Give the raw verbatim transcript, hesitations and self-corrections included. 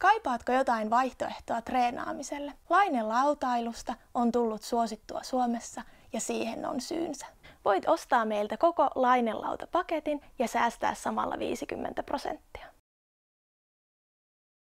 Kaipaatko jotain vaihtoehtoa treenaamiselle? Lainelautailusta on tullut suosittua Suomessa ja siihen on syynsä. Voit ostaa meiltä koko lainelautapaketin ja säästää samalla viisikymmentä prosenttia.